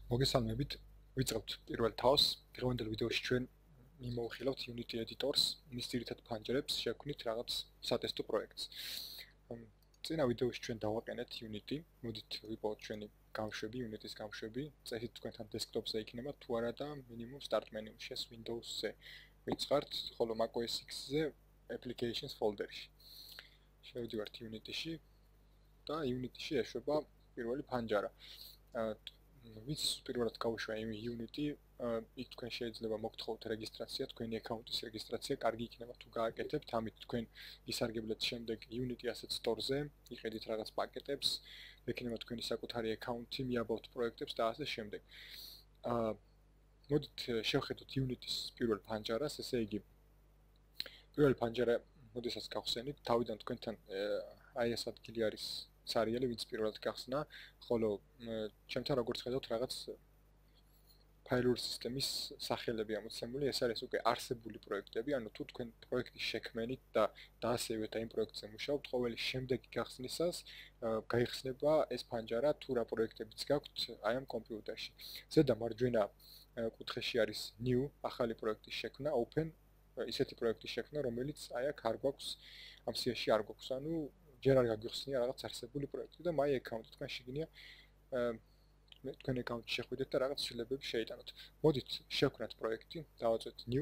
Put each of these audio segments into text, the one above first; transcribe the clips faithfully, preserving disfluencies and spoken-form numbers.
მოგესალმებით. ვიწყებთ პირველ თავს. დღევანდელ ვიდეოში ჩვენ მიმოვხილავთ Unity Editors, მის ძირითად ფანჯრებს შექმნით რაღაც სატესტო პროექტს. წინა ვიდეოში ჩვენ დავაყენეთ Unity. მოდით ვიპოვოთ ჩვენი გამშვები, Unity-ის გამშვები. წესით თქვენთან დესკტოპზე იქნება თუ არა და მინიმუმ start menu-ში, Windows-ზე ვიწყართ, ხოლო macOS X-ზე applications folder-ში. შევდივართ Unity-ში და Unity-ში ეშვება პირველი ფანჯარა. ვიც პირველად გავუშვა იმ Unity, იქ თქვენ შეიძლება მოგთხოვოთ რეგისტრაცია, თქვენი აკაუნტის რეგისტრაცია, კარგი იქნება თუ გააკეთებთ, ამით თქვენ ისარგებლეთ შემდეგ Unity Asset Store-ზე, იყიდით რაღაც პაკეტებს, ექნება თქვენი საკუთარი აკაუნტი, მიაბავთ პროექტებს და ასე შემდეგ. აა მოდით შევხედოთ Unity-ის პირველ ფანჯარას, ესე იგი პირველი ფანჯარა, მოდესაც გავხსენით, თავიდან თქვენთან აი ეს ადგილი არის სერიალი, ვინც პირველად გახსნა, ხოლო ჩემთან როგორც ხედავთ რაღაც ფაილური სისტემის სახელები ამოცემული, ეს არის უკვე არსებული პროექტები, ანუ თუ თქვენ პროექტის შექმნით და დაასევეთ აი იმ პროექტზე მუშაობთ, ყოველი შემდეგი გახსნისას გაიხსნება ეს ფანჯარა თუ რა პროექტებიც გაქვთ აი ამ კომპიუტერში. ზედა მარჯვენა კუთხეში არის new, ახალი პროექტის შექმნა, open, ისეთი პროექტის შექმნა, რომელიც აი აქ არ გვაქვს, ამ სიაში არ გვაქვს, ანუ ჯერ არ გაგიხსნია რაღაც არსებული პროექტი და my account თქვენ შეგინია თქვენ აკაუნტში შეხვიდეთ და რაღაც ცვლილებები შეიტანოთ. მოდით შევქმნათ პროექტი, დავაწვეთ new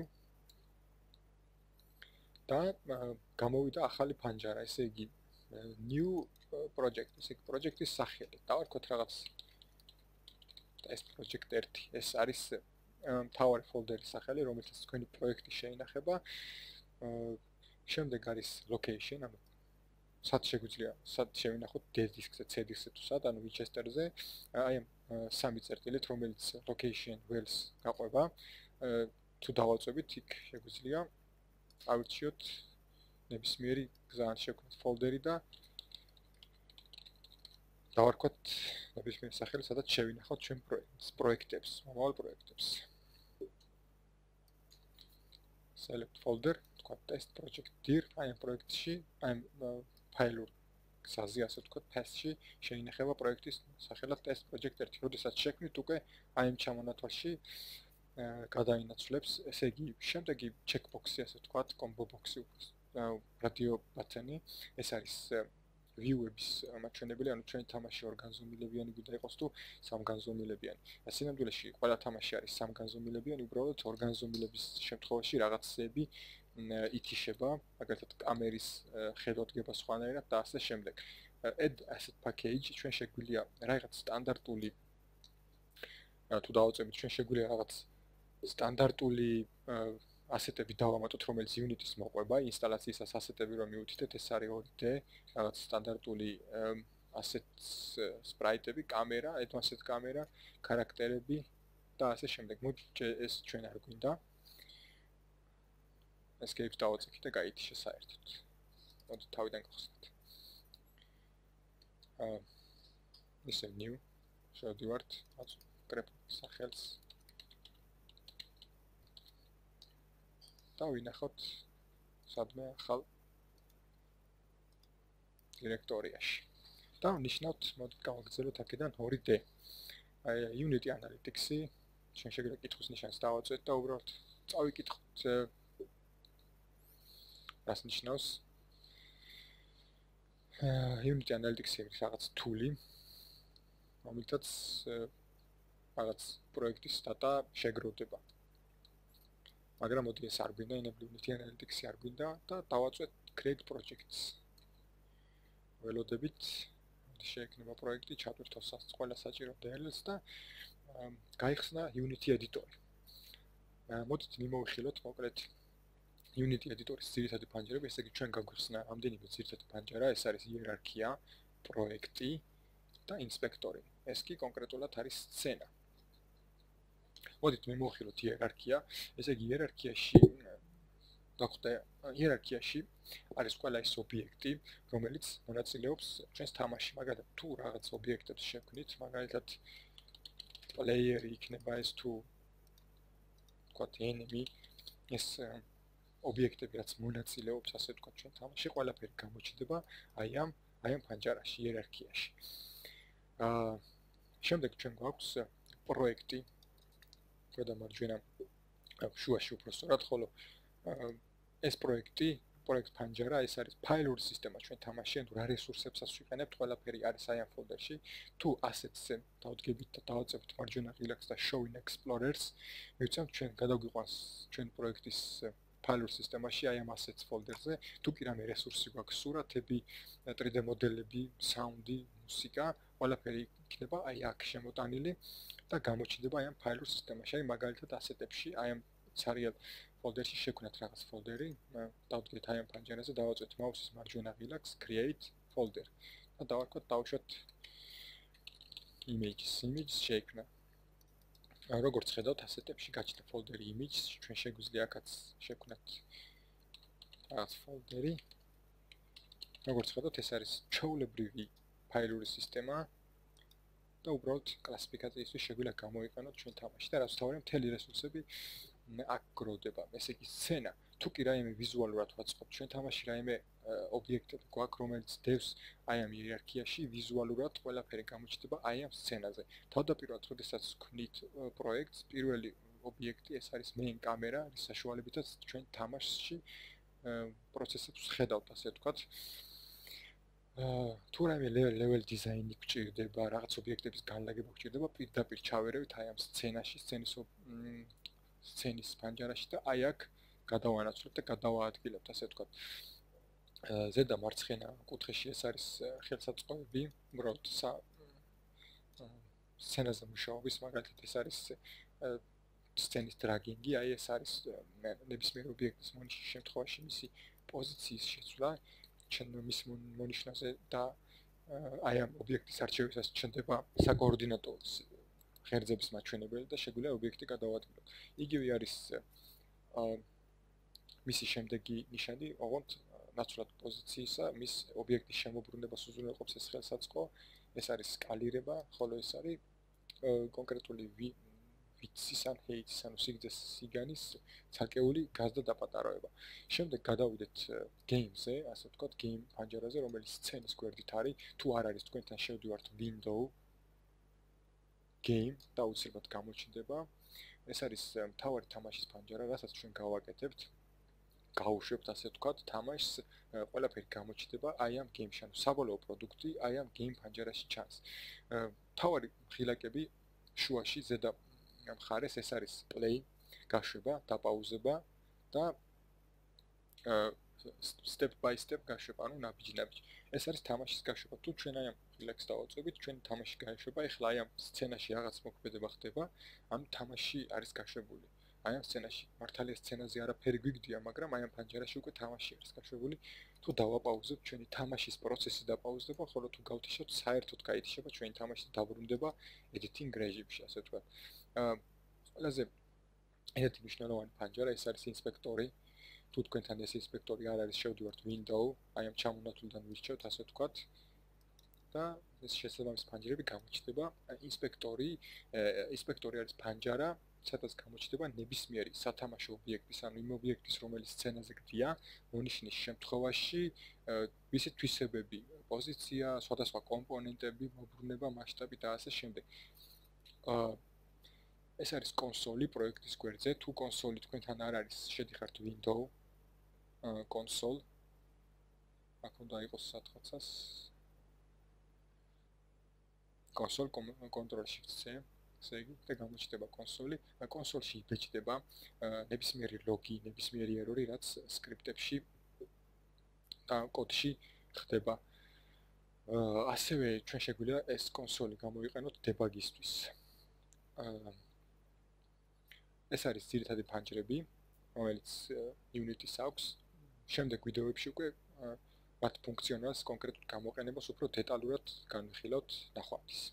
და გამოვიდა ახალი ფანჯარა, ესე იგი new project, ესე იგი პროექტის სახელი. დავარქვათ რაღაც test project one. ეს არის მთავარი ფოლდერის სახელი, რომელსაც თქვენი პროექტი შეინახება. შემდეგ არის location, ანუ სად შეგვიძლია, სად შევინახოთ D disk-ზე, C disk-ზე თუ სად, ანუ Winchester-ზე, აი ამ სამი წერტილით, რომელიც location wells გაყვება, თუ დავაწვევით, იქ შეგვიძლია ავირჩიოთ ნებისმიერი გზა, ან შევქმნათ ფოლდერი და დავარქვათ ნებისმიერი სახელი, სადაც შევინახოთ ჩვენ პროექტებს, მომავალ პროექტებს. Select folder, თქვა test project dir, აი ამ პროექტში, აი ამ ფაილურ გზაზე, ასე ვთქვათ, path-ში შეინახება პროექტის სახელად test project one. როდესაც შექმნით, უკვე აი ამ ჩამონათვალში გადაინაცვლებს, ესე იგი, შემდეგი checkbox-ი, ასე ვთქვათ, combo box-ი, radio button-ი, ეს არის view-ების მაჩვენებელი, ანუ ჩვენი თამაში ორგანზომილებიანი გვინდა იყოს თუ სამგანზომილებიანი. სინამდვილეში ყველა თამაში არის სამგანზომილებიანი, უბრალოდ ორგანზომილების შემთხვევაში რაღაცები ითიშება, მაგალითად კამერის ხედვა დგება სხვანაირად და ასე შემდეგ. Add asset package ჩვენ შეგვიძლია რაღაც სტანდარტული თუ დავაწვევით ჩვენ შეგვიძლია რაღაც სტანდარტული ასეტები დავამატოთ, რომელიც Unity-ს მოყვება, ინსტალაციისას ასეტები რომ მივუთითეთ, ეს არის four D, რაღაც სტანდარტული assets sprite-ები, კამერა, advanced კამერა, ქარაქტერები და ასე შემდეგ. მოდით ეს ჩვენ არ გვინდა. escape დავაწვით და გაითიშა საერთოდ. მოდით თავიდან გავხსნათ. აა ისე new შევდივართ, აკრებ სახელს. და ვინახოთ სადმე ახალ დირექტორიაში. და ვნიშნავთ, მოდით გავაგრძელოთ აქედან four D. აი Unity Analytics-ი, ჩვენ შეგვიძლია კითხვის ნიშანს დავაწვეთ და უბრალოდ წავიკითხოთ რას ნიშნავს Unity Analytics-ი რაღაც tool-ი, რომელთაც რაღაც პროექტის data შეგროვდება. მაგრამ მოდი ეს არ გვინდა, Unity Analytics-ი არ გვინდა და დავაწვეთ create projects. ველოდებით შეექმნება პროექტი, ჩატვირთო ყველა საჭირო D L L-ს და გაიხსნა Unity Editor-ი. მოდით მიმოვიხილოთ მოკლედ Unity Editor-ის ძირითადი ფანჯრები, ესე იგი ჩვენ გაგვიხსნა ამდენიმე ძირითადი ფანჯარა, ეს არის იერარქია, პროექტი და ინსპექტორი. ეს კი კონკრეტულად არის სცენა. მოდით მიმოვიხილოთ იერარქია, ესე იგი იერარქიაში გახვდა იერარქიაში არის ყველა ის ობიექტი, რომელიც მონაწილეობს ჩვენს თამაშში, მაგალითად თუ რაღაც ობიექტებს შევქმნით, მაგალითად პლეიერი იქნება ეს თუ ვთქვათ enemy, ეს ობიექტები რაც მონაწილეობს, ასე ვთქვათ, ჩვენ თამაში ყველაფერი გამოჩნდება აი ამ აი ამ ფანჯარაში, იერარქიაში. აა შემდეგ ჩვენ გვაქვს პროექტი ქვედა მარჯვენა შუაში უფრო სწორად, ხოლო ეს პროექტი პროექტ ფანჯარა ეს არის ფაილური სისტემა ჩვენ თამაში, ანუ რა რესურსებსაც ვიყენებთ, ყველაფერი არის აი ამ ფოლდერში. თუ assets-ზე დავდგებით და დავაწევთ მარჯვენა ღილაკს და show in explorers, მივცემთ ჩვენ გადაგვიყვანს ჩვენ პროექტის ფაილურ სისტემაში აი ამ assets ფოლდერზე, თუ კი რამე რესურსი გვაქვს, სურათები, three D მოდელები, საუნდი, მუსიკა, ყველაფერი იქნება აი აქ შემოტანილი და გამოჩნდება აი ამ ფაილურ სისტემაში. აი მაგალითად ასეტებში აი ამ ცარიელ ფოლდერში შექმნათ რაღაც ფოლდერი, დავდგეთ აი ამ პანჯერაზე, დავაწვეთ მაუსის მარჯვენა ღილაკს create folder და დავარქვათ დავუშვათ images, images შექმნა. როგორც ხედავთ ასეტებში გაჩნდა ფოლდერი images, ჩვენ შეგვიძლია აქაც შექმნათ რაღაც ფოლდერი. როგორც ხედავთ ეს არის ჩვეულებრივი ფაილური სისტემა და უბრალოდ კლასიფიკაციისთვის შეგვიძლია გამოიყენოთ ჩვენ თამაში და რაც თავი მთელი რესურსები აქ გროვდება. ესე იგი სცენა, თუ კი რაიმე ვიზუალურად ვაწყობთ ჩვენ თამაში რაიმე ობიექტები გვაქვს, რომელიც დევს აი ამ იერარქიაში ვიზუალურად ყველაფერი გამოჩნდება აი ამ სცენაზე. თავდაპირველად, როდესაც ვქმნით პროექტს, პირველი ობიექტი ეს არის main კამერა, რის საშუალებითაც ჩვენ თამაშში პროცესებს ვხედავთ, ასე ვთქვათ. თუ რაიმე level design-ი გვჭირდება, რაღაც ობიექტების განლაგება გვჭირდება, პირდაპირ ჩავერევით აი ამ სცენაში, სცენის სცენის პანჯარაში და აი აქ გადავანაცვლებთ და გადავაადგილებთ, ასე ვთქვათ. ზედა მარცხენა კუთხეში ეს არის ხელსაწყოები, უბრალოდ სცენაზე მუშაობის, მაგალითად ეს არის სცენის დრაგინგი, აი ეს არის ნებისმიერ ობიექტის მონიშნის შემთხვევაში მისი პოზიციის შეცვლა, ჩვენ მის მონიშნაზე და აი ამ ობიექტის არჩევისას ჩნდება საკოორდინატო ღერძების მაჩვენებელი და შეგვიძლია ობიექტი გადავადგილოთ. იგივე არის მისი შემდეგი ნიშანი, ოღონდ ნაცვლად პოზიციისა, მის ობიექტის შემოbrunებას უზრუნველყოფს ეს ხელსაწყო, ეს არის სკალირება, ხოლო ეს არის კონკრეტული ვიცის ან ჰეიტის, ანუ სიგრძეს სიგანის ცალკეული გაზდა დაპატაროება. შემდეგ გადავიდეთ game-ზე, ასე ვთქვათ, game პანჯარაზე, რომელიც სცენის გვერდით არის, თუ არ არის თქვენთან შევდივართ window game და უცებად გამოჩნდება. ეს არის მთავარი თამაშის პანჯარა, რასაც ჩვენ გავაკეთებთ. გავუშვებთ, ასე ვთქვათ, თამაშს, ყველაფერი გამოჩნდება აი ამ game-ში, ანუ საბოლოო პროდუქტი აი ამ game პანჯარაში ჩანს. მთავარი ღილაკები შუაში ზედა მხარეს ეს არის play, გაშვება, დაპაუზება და step by step გაშვება, ანუ ნაბიჯ-ნაბიჯ. ეს არის თამაშის გაშვება. თუ ჩვენ აი ამ ღილაკს დავაწვევით, ჩვენ თამაში გაიშვება, ეხლა აი ამ სცენაში რაღაც მოქმედება ხდება, ანუ თამაში არის გაშვებული. აი ამ სცენაში. მართალია სცენაზე არაფერი გვიგდია, მაგრამ აი ამ პანჯარაში უკვე თამაში არის გაშვებული. თუ დავაპაუზებთ, ჩვენი თამაშის პროცესი დაპაუზდება, ხოლო თუ გავთიშოთ, საერთოდ გაითიშება ჩვენი თამაში და დაბრუნდება editing რეჟიმში, ასე ვთქვათ. ყველაზე ერთ მნიშვნელოვანი პანჯარა ეს არის ინსპექტორი. თუ თქვენთან ეს ინსპექტორი არ არის, შევდივართ window, აი ამ ჩამონათვლიდან ვირჩევთ, ასე ვთქვათ. და ეს შესაბამისი პანჯრები გამოჩნდება. ინსპექტორი, ინსპექტორი არის პანჯარა, სადაც გამოჩნდება ნებისმიერი სათამაშო ობიექტის, ანუ იმ ობიექტის, რომელიც სცენაზე გდია, მონიშნის შემთხვევაში, მისი თვისებები, პოზიცია, სხვადასხვა კომპონენტები, მოbrunება, მასშტაბი და ასე შემდეგ. ეს არის კონსოლი პროექტის გვერდზე, თუ კონსოლი თქვენთან არ არის, შედიხართ window console. აქ უნდა იყოს სადღაცას console control shift C, ესე იგი და გამოჩნდება კონსოლი. კონსოლში იბეჭდება ნებისმიერი ლოგი, ნებისმიერი ერორი, რაც სკრიპტებში და კოდში ხდება. ასევე ჩვენ შეგვიძლია ეს კონსოლი გამოიყენოთ დებაგისთვის. ეს არის ძირითადი პანჯრები, რომელიც Unity-ს აქვს. შემდეგ ვიდეოებში უკვე მათ ფუნქციონალს, კონკრეტულ გამოყენებას უფრო დეტალურად განვიხილავთ ნახვამდის.